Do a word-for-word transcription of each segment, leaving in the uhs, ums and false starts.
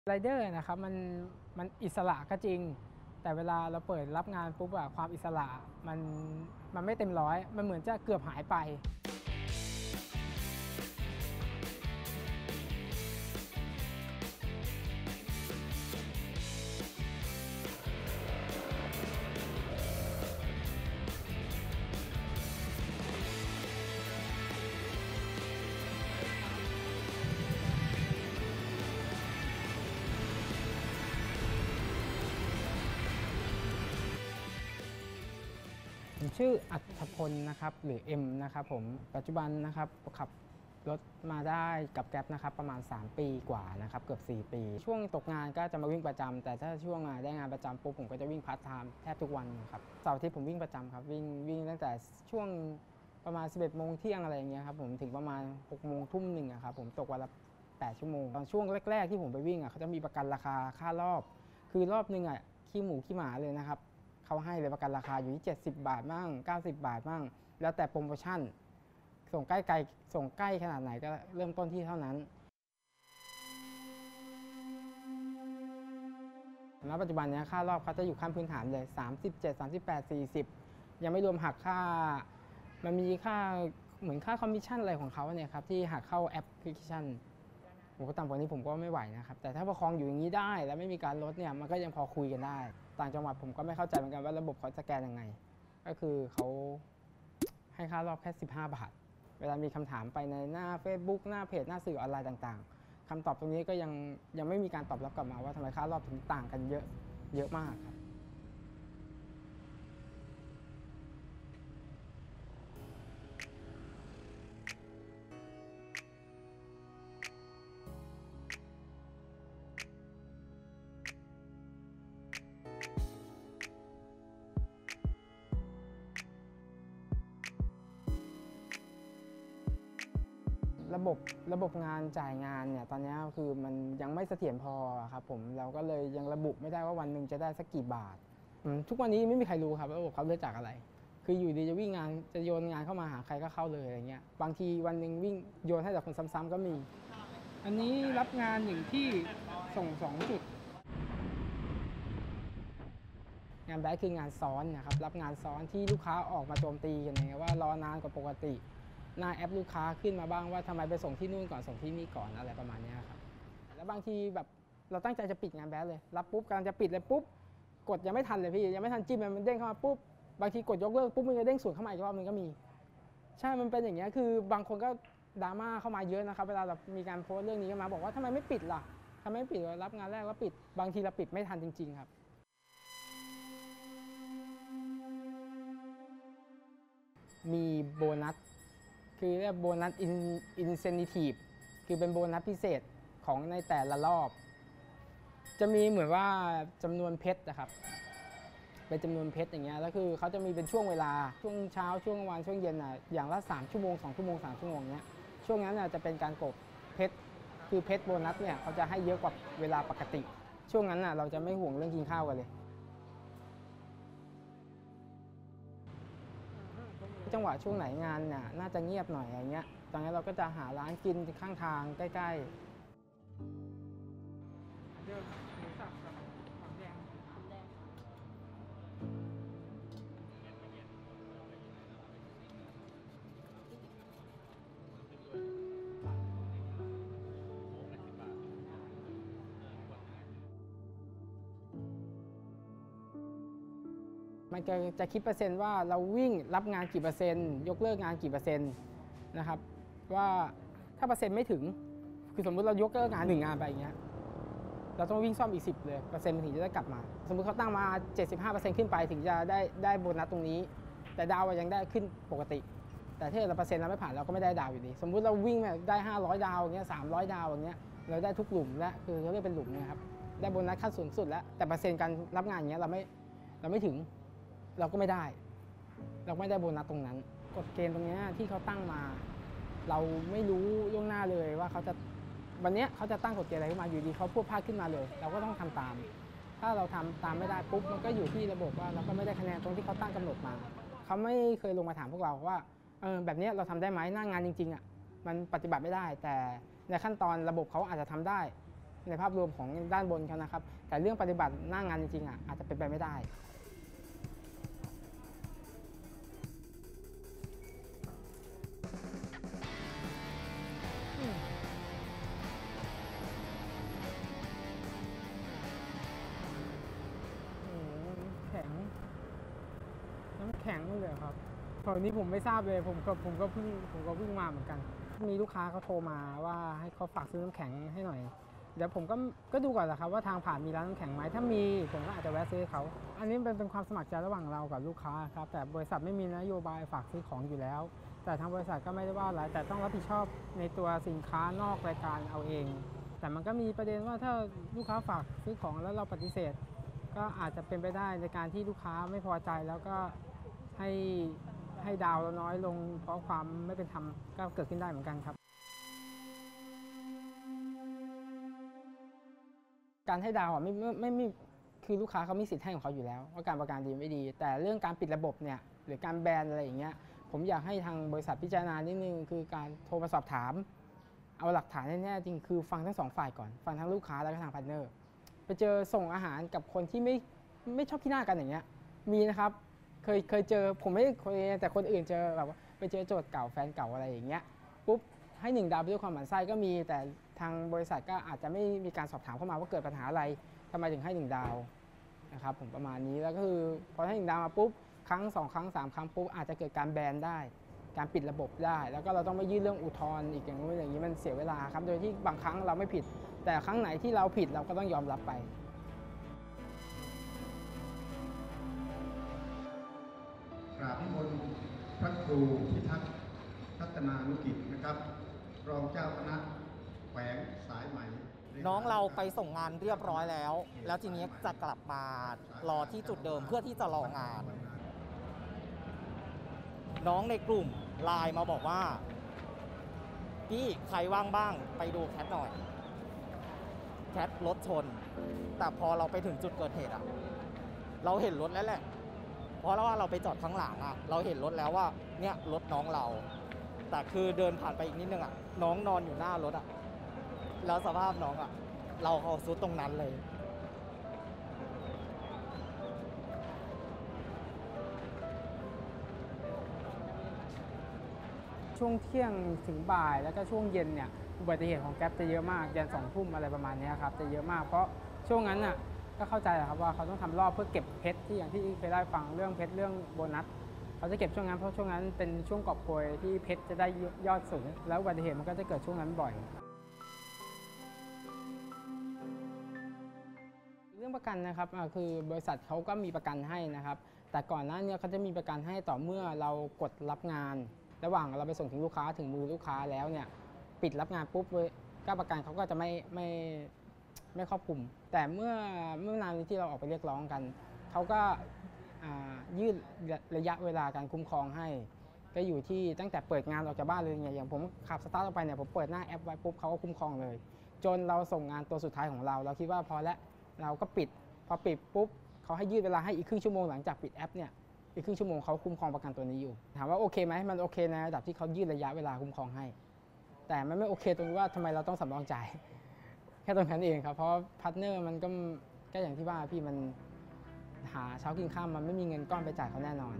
ไรเดอร์นะครับมันมันอิสระก็จริงแต่เวลาเราเปิดรับงานปุ๊บอะความอิสระมันมันไม่เต็มร้อยมันเหมือนจะเกือบหายไปผมชื่ออัธพลนะครับหรือเอ็มนะครับผมปัจจุบันนะครับขับรถมาได้กับแก๊ปนะครับประมาณสามปีกว่านะครับเกือบสี่ปีช่วงตกงานก็จะมาวิ่งประจำแต่ถ้าช่วงได้งานประจำปุ๊บผมก็จะวิ่งพาร์ทไทม์แทบทุกวันครับเสาร์อาทิตย์ผมวิ่งประจำครับวิ่งวิ่งตั้งแต่ช่วงประมาณสิบเอ็ดโมงเที่ยงอะไรอย่างเงี้ยครับผมถึงประมาณหกโมงทุ่มหนึ่งครับผมตกวันละแปดชั่วโมงตอนช่วงแรกๆที่ผมไปวิ่งอ่ะเขาจะมีประกันราคาค่ารอบคือรอบหนึ่งอ่ะขี้หมูขี้หมาเลยนะครับเขาให้เลยประกันราคาอยู่ที่เจ็ดสิบบาทมั่งเก้าสิบบาทมั่งแล้วแต่โปรโมชั่นส่งใกล้ไกลส่งใกล้ขนาดไหนก็เริ่มต้นที่เท่านั้นณปัจจุบันนี้ค่ารอบเขาจะอยู่ขั้นพื้นฐานเลยสามสิบเจ็ด สามสิบแปด สี่สิบยังไม่รวมหักค่ามันมีค่าเหมือนค่าคอมมิชชั่นอะไรของเขาเนี่ยครับที่หักเข้าแอปพลิเคชันผมก็ต่ำกว่านี้ผมก็ไม่ไหวนะครับแต่ถ้าประคองอยู่อย่างนี้ได้แล้วไม่มีการลดเนี่ยมันก็ยังพอคุยกันได้ต่างจังหวัดผมก็ไม่เข้าใจเหมือนกันว่าระบบเขาสแกนยังไงก็คือเขาให้ค่ารอบแค่สิบห้าบาทเวลามีคำถามไปในหน้า Facebook หน้าเพจหน้าสื่อออนไลน์ต่างๆคำตอบตรงนี้ก็ยังยังไม่มีการตอบรับกลับมาว่าทำไมค่ารอบถึงต่างกันเยอะเยอะมากครับระบบระบบงานจ่ายงานเนี่ยตอนนี้คือมันยังไม่เสถียรพอครับผมเราก็เลยยังระบุไม่ได้ว่าวันหนึ่งจะได้สักกี่บาททุกวันนี้ไม่มีใครรู้ครับระบบเขาเลือกจากอะไรคืออยู่ดีจะวิ่งงานจะโยนงานเข้ามาหาใครก็เข้าเลยอะไรเงี้ยบางทีวันหนึ่งวิ่งโยนให้แต่คนซ้ำๆก็มีอันนี้รับงานอย่างที่ส่งสองจุดงานแบ็คคืองานซ้อนนะครับรับงานซ้อนที่ลูกค้าออกมาโจมตีกันไงว่ารอนานกว่าปกติหน้าแอปลูกค้าขึ้นมาบ้างว่าทำไมไปส่งที่นู่นก่อนส่งที่นี่ก่อนอะไรประมาณนี้ครับแล้วบางทีแบบเราตั้งใจจะปิดงานแบ็คเลยรับปุ๊บกำลังจะปิดเลยปุ๊บกดยังไม่ทันเลยพี่ยังไม่ทันจิ้มมันเด้งเข้ามาปุ๊บบางทีกดยกเลิกปุ๊บมันจะเด้งสวนเข้ามาอีกรอบนึงก็มีใช่มันเป็นอย่างเงี้ยคือบางคนก็ดราม่าเข้ามาเยอะนะครับเวลาเรามีการโพสต์เรื่องนี้กันมาบอกว่าทำไมไม่ปิดล่ะทำไมไม่ปิดรับงานแรกแล้วปิดบางทีเราปิดไม่ทันจริงๆครับมีโบนัสคือเรียกโบนัสอินเซนทีฟคือเป็นโบนัสพิเศษของในแต่ละรอบจะมีเหมือนว่าจำนวนเพชรนะครับเป็นจำนวนเพชรอย่างเงี้ยแล้วคือเขาจะมีเป็นช่วงเวลาช่วงเช้าช่วงกลางวันช่วงเย็นอ่ะอย่างละสามชั่วโมงสองชั่วโมงสามชั่วโมงเนี้ยช่วงนั้นจะเป็นการกบเพชรคือเพชรโบนัสเนี่ยเขาจะให้เยอะกว่าเวลาปกติช่วงนั้นอ่ะเราจะไม่ห่วงเรื่องกินข้าวกันเลยจังหวะช่วงไหนงานน่ะน่าจะเงียบหน่อยอะไรเงี้ยตอนนี้เราก็จะหาร้านกินข้างทางใกล้ๆเดิมหมูสับกับหอมแดงหอมแดงมันจะจะคิดเปอร์เซ็นต์ว่าเราวิ่งรับงานกี่เปอร์เซ็นต์ยกเลิกงานกี่เปอร์เซ็นต์นะครับว่าถ้าเปอร์เซ็นต์ไม่ถึงคือสมมุติเรายกเลิกงานหนึ่งงานไปอย่างเงี้ยเราต้องวิ่งซ่อมอีกสิบเลยเปอร์เซ็นต์ถึงจะได้กลับมาสมมุติเขาตั้งมา เจ็ดสิบห้าเปอร์เซ็นต์ ขึ้นไปถึงจะได้ได้โบนัสตรงนี้แต่ดาวยังได้ขึ้นปกติแต่ถ้าเราเปอร์เซ็นต์เราไม่ผ่านเราก็ไม่ได้ดาวอยู่ดีสมมุติเราวิ่งได้ห้าร้อยดาวอย่างเงี้ยสามร้อยดาวอย่างเงี้ยเราได้ทุกหลุมแล้วคือเขาเรียกเป็นหลุมนะครับได้โบนัสขั้นสูงสุดแล้วแต่เปอร์เซ็นต์การรับงานอย่างเงี้ยเราไม่เราไม่ถึงเราก็ไม่ได้เราไม่ได้โบนัสตรงนั้นกฎเกณฑ์ตรงนี้ที่เขาตั้งมาเราไม่รู้ล่วงหน้าเลยว่าเขาจะวันนี้เขาจะตั้งกฎเกณฑ์อะไรขึ้นมาอยู่ดีเขาพูดพลาดขึ้นมาเลยเราก็ต้องทำตามถ้าเราทำตามไม่ได้ปุ๊บมันก็อยู่ที่ระบบว่าเราก็ไม่ได้คะแนนตรงที่เขาตั้งกำหนดมาเขาไม่เคยลงมาถามพวกเราว่าเออแบบนี้เราทำได้ไหมหน้างานจริงๆอ่ะมันปฏิบัติไม่ได้แต่ในขั้นตอนระบบเขาอาจจะทำได้ในภาพรวมของด้านบนเขานะครับแต่เรื่องปฏิบัติหน้างานจริงๆอ่ะอาจจะเป็นไปไม่ได้แข็งน้ำแข็งเลยครับตอนนี้ผมไม่ทราบเลยผมก็ผมก็เพิ่งผมก็เพิ่งมาเหมือนกันมีลูกค้าเขาโทรมาว่าให้เขาฝากซื้อน้ำแข็งให้หน่อยเดี๋ยวผมก็ก็ดูก่อนแหละครับว่าทางผ่านมีร้านน้ำแข็งไหมถ้ามีผมก็อาจจะแวะซื้อเขาอันนี้เป็นเป็นความสมัครใจระหว่างเรากับลูกค้าครับแต่บริษัทไม่มีนโยบายฝากซื้อของอยู่แล้วแต่ทางบริษัทก็ไม่ได้ว่าอะไรแต่ต้องรับผิดชอบในตัวสินค้านอกรายการเอาเองแต่มันก็มีประเด็นว่าถ้าลูกค้าฝากซื้อของแล้วเราปฏิเสธก็อาจจะเป็นไปได้ในการที่ลูกค้าไม่พอใจแล้วก็ให้ให้ดาวเราน้อยลงเพราะความไม่เป็นธรรมก็เกิดขึ้นได้เหมือนกันครับการให้ดาวอ่ะไม่ไม่ไม่ไม่คือลูกค้าเขามีสิทธิ์ให้ของเขาอยู่แล้วว่าการบริการดีไม่ดีแต่เรื่องการปิดระบบเนี่ยหรือการแบนอะไรอย่างเงี้ยผมอยากให้ทางบริษัทพิจารณานิดนึงคือการโทรมาสอบถามเอาหลักฐานแน่ๆจริงคือฟังทั้งสองฝ่ายก่อนฟังทั้งลูกค้าแล้วก็ทางพาร์ทเนอร์ไปเจอส่งอาหารกับคนที่ไม่ไม่ชอบขี้หน้ากันอย่างเงี้ยมีนะครับเคยเคยเจอผมไม่เคยแต่คนอื่นเจอแบบว่าไปเจอโจทย์เก่าแฟนเก่าอะไรอย่างเงี้ยปุ๊บให้หนึ่งดาวไปด้วยความหมั่นไส้ก็มีแต่ทางบริษัทก็อาจจะไม่มีการสอบถามเข้ามาว่าเกิดปัญหาอะไรทำไมถึงให้หนึ่งดาวนะครับผมประมาณนี้แล้วก็คือพอให้หนึ่งดาวมาปุ๊บครั้งสองครั้งสามครั้งปุ๊บอาจจะเกิดการแบนได้การปิดระบบได้แล้วก็เราต้องไปยื่นเรื่องอุทธรณ์อีกอย่างนู้นอย่างนี้มันเสียเวลาครับโดยที่บางครั้งเราไม่ผิดแต่ครั้งไหนที่เราผิดเราก็ต้องยอมรับไปกราบนิมนต์พระครูพิทักษ์พัฒนานุกิจนะครับรองเจ้าคณะแขวงสายไหมน้องเราไปส่งงานเรียบร้อยแล้วแล้วทีนี้จะกลับมารอที่จุดเดิมเพื่อที่จะรองานน้องในกลุ่มไลน์มาบอกว่าพี่ใครว่างบ้างไปดูแคทหน่อยแคทรถชนแต่พอเราไปถึงจุดเกิดเหตุอะเราเห็นรถแล้วแหละเพราะว่าเราไปจอดข้างหลังอะเราเห็นรถแล้วว่าเนี่ยรถน้องเราแต่คือเดินผ่านไปอีกนิดนึงอะน้องนอนอยู่หน้ารถอะแล้วสภาพน้องอะเราเอาซุดตรงนั้นเลยช่วงเที่ยงถึงบ่ายแล้วก็ช่วงเย็นเนี่ยอุบัติเหตุของแก๊ปจะเยอะมากยันสองทุ่มอะไรประมาณนี้ครับจะเยอะมากเพราะช่วงนั้นน่ะก็เข้าใจแหละครับว่าเขาต้องทำรอบเพื่อเก็บเพชรที่อย่างที่เคยได้ฟังเรื่องเพชรเรื่องโบนัสเขาจะเก็บช่วงนั้นเพราะช่วงนั้นเป็นช่วงกอบโกยที่เพชรจะได้ยอดสูงแล้วอุบัติเหตุมันก็จะเกิดช่วงนั้นบ่อยเรื่องประกันนะครับคือบริษัทเขาก็มีประกันให้นะครับแต่ก่อนหน้านี้เขาจะมีประกันให้ต่อเมื่อเรากดรับงานระหว่างเราไปส่งถึงลูกค้าถึงมือลูกค้าแล้วเนี่ยปิดรับงานปุ๊บก็ประกันเขาก็จะไม่ไม่ไม่ครอบคลุมแต่เมื่อเมื่อนานที่เราออกไปเรียกร้องกันเขาก็ยืดระยะเวลาการคุ้มครองให้ก็อยู่ที่ตั้งแต่เปิดงานออกจากบ้านเลยเนี่ยอย่างผมขับสตาร์ทออกไปเนี่ยผมเปิดหน้าแอปไว้ปุ๊บเขาก็คุ้มครองเลยจนเราส่งงานตัวสุดท้ายของเราเราคิดว่าพอแล้วเราก็ปิดพอปิดปุ๊บเขาให้ยืดเวลาให้อีกครึ่งชั่วโมงหลังจากปิดแอปเนี่ยอีกครึ่งชั่วโมงเขาคุ้มครองประกันตัวนี้อยู่ถามว่าโอเคไหมมันโอเคในระดับที่เขายืดระยะเวลาคุ้มครองให้แต่มันไม่โอเคตรงที่ว่าทำไมเราต้องสำรองจ่ายแค่ตรงนั้นเองครับเพราะพาร์ทเนอร์มันก็ก็อย่างที่ว่าพี่มันหาเช้ากินข้ามมันไม่มีเงินก้อนไปจ่ายเขาแน่นอน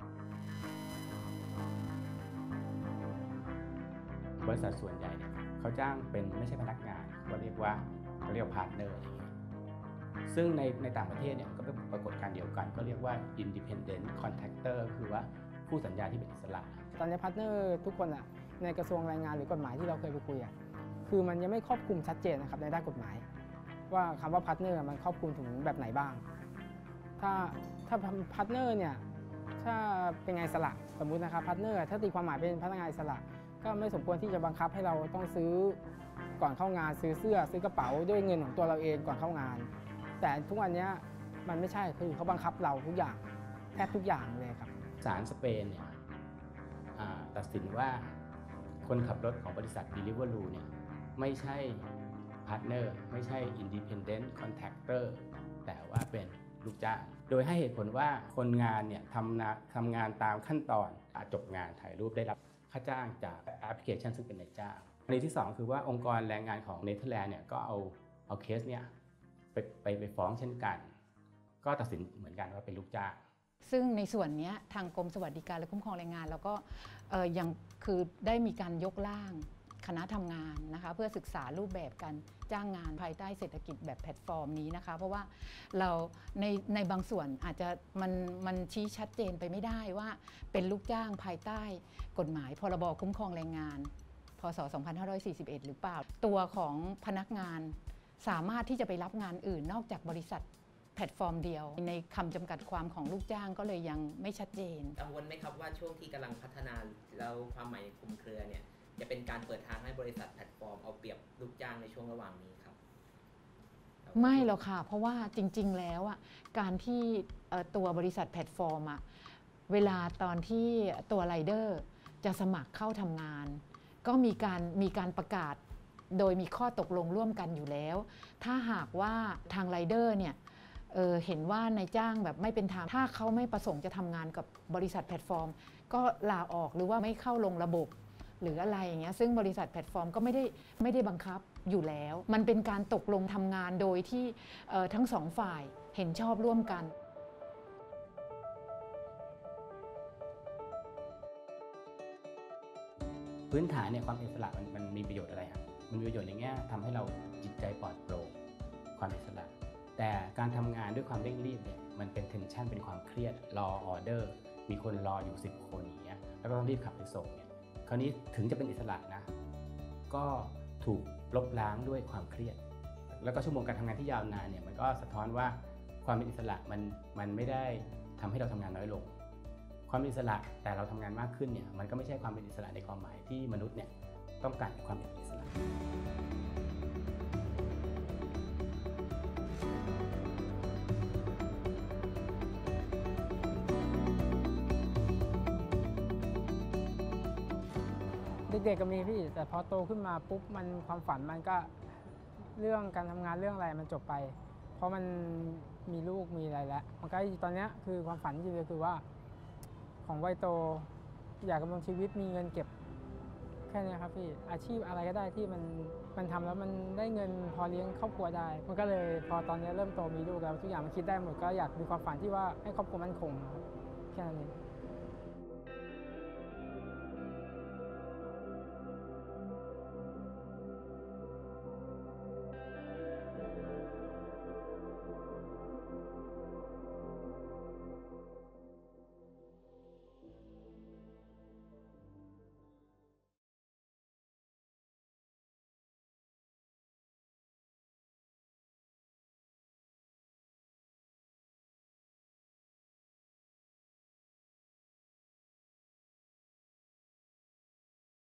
บริษัทส่วนใหญ่เนี่ยเขาจ้างเป็นไม่ใช่พนักงานเขาเรียกว่าเขาเรียกพาร์ทเนอร์ซึ่งในในต่างประเทศเนี่ยก็เป็นปรากฏการณ์เดียวกันก็เรียกว่า independent contractor คือว่าผู้สัญญาที่เป็นอิสระตอนนี้พาร์ทเนอร์ทุกคนอะในกระทรวงแรงงานหรือกฎหมายที่เราเคยไปคุยอะคือมันยังไม่ครอบคลุมชัดเจนนะครับในด้านกฎหมายว่าคำว่าพาร์ทเนอร์มันครอบคลุมถึงแบบไหนบ้างถ้าถ้าพาร์ทเนอร์เนี่ยถ้าเป็นงานอิสระสมมุตินะครับพาร์ทเนอร์ถ้าตีความหมายเป็นพนักงานอิสระก็ไม่สมควรที่จะบังคับให้เราต้องซื้อก่อนเข้างานซื้อเสื้อซื้อกระเป๋าด้วยเงินของตัวเราเองก่อนเข้างานแต่ทุกวันนี้มันไม่ใช่คือเขาบังคับเราทุกอย่างแทบทุกอย่างเลยครับศาลสเปนเนี่ยตัดสินว่าคนขับรถของบริษัท Deliveroo เนี่ยไม่ใช่พาร์ทเนอร์ไม่ใช่ Independent Contractor แต่ว่าเป็นลูกจ้างโดยให้เหตุผลว่าคนงานเนี่ยทำทำงานตามขั้นตอนจบงานถ่ายรูปได้รับค่าจ้างจากแอปพลิเคชันซึ่งเป็นนายจ้างอันที่สองคือว่าองค์กรแรงงานของเนเธอร์แลนด์เนี่ยก็เอาเอเอาเคสเนี่ยไปไปไปฟ้องเช่นกันก็ตัดสินเหมือนกันว่าเป็นลูกจ้างซึ่งในส่วนนี้ทางกรมสวัสดิการและคุ้มครองแรงงานแล้วก็ยังคือได้มีการยกร่างคณะทำงานนะคะเพื่อศึกษารูปแบบการจ้างงานภายใต้เศรษฐกิจแบบแพลตฟอร์มนี้นะคะเพราะว่าเราในในบางส่วนอาจจะมันมันชี้ชัดเจนไปไม่ได้ว่าเป็นลูกจ้างภายใต้กฎหมายพรบคุ้มครองแรงงานพ.ศ. สองพันห้าร้อยสี่สิบเอ็ดหรือเปล่าตัวของพนักงานสามารถที่จะไปรับงานอื่นนอกจากบริษัทแพลตฟอร์มเดียวในคำจำกัดความของลูกจ้างก็เลยยังไม่ชัดเจนกังวลไหมครับว่าช่วงที่กำลังพัฒนาแล้วความหมายคลุมเครือเนี่ยจะเป็นการเปิดทางให้บริษัทแพลตฟอร์มเอาเปรียบลูกจ้างในช่วงระหว่างนี้ครับไม่หรอกค่ะเพราะว่าจริงๆแล้วอ่ะการที่ตัวบริษัทแพลตฟอร์มอ่ะเวลาตอนที่ตัวไรเดอร์จะสมัครเข้าทำงานก็มีการมีการประกาศโดยมีข้อตกลงร่วมกันอยู่แล้วถ้าหากว่าทางไรเดอร์เนี่ย เ, เห็นว่านายจ้างแบบไม่เป็นธรรมถ้าเขาไม่ประสงค์จะทำงานกับบริษัทแพลตฟอร์มก็ลาออกหรือว่าไม่เข้าลงระบบหรืออะไรอย่างเงี้ยซึ่งบริษัทแพลตฟอร์มก็ไม่ได้ไม่ได้บังคับอยู่แล้วมันเป็นการตกลงทำงานโดยที่ทั้งสองฝ่ายเห็นชอบร่วมกันพื้นฐานเนี่ยความอิสระมันมันมีประโยชน์อะไรครับมันมีประโยชน์ในแง่ทำให้เราจิตใจปลอดโปร่งความอิสระแต่การทำงานด้วยความเร่งรีบเนี่ยมันเป็นเทนชันเป็นความเครียดรอออเดอร์มีคนรออยู่สิบคนอย่างเงี้ยแล้วก็ต้องรีบขับไปส่งเนี่ยคราวนี้ถึงจะเป็นอิสระนะก็ถูกลบล้างด้วยความเครียดแล้วก็ชั่วโมงการทำงานที่ยาวนานเนี่ยมันก็สะท้อนว่าความเป็นอิสระมันมันไม่ได้ทำให้เราทำงานน้อยลงความเป็นอิสระแต่เราทำงานมากขึ้นเนี่ยมันก็ไม่ใช่ความเป็นอิสระในความหมายที่มนุษย์เนี่ยต้องการความเป็นอิสระเด็กๆก็มีพี่แต่พอโตขึ้นมาปุ๊บมันความฝันมันก็เรื่องการทำงานเรื่องอะไรมันจบไปเพราะมันมีลูกมีอะไรแล้วมันก็ตอนนี้คือความฝันจริงๆคือว่าของวัยโตอยากดำรงชีวิตมีเงินเก็บแค่นี้ครับพี่อาชีพอะไรก็ได้ที่มันมันทำแล้วมันได้เงินพอเลี้ยงครอบครัวได้มันก็เลยพอตอนนี้เริ่มโตมีลูกแล้วทุกอย่างมันคิดได้หมดก็อยากมีความฝันที่ว่าให้ครอบครัวมั่นคงแค่นั้นเอง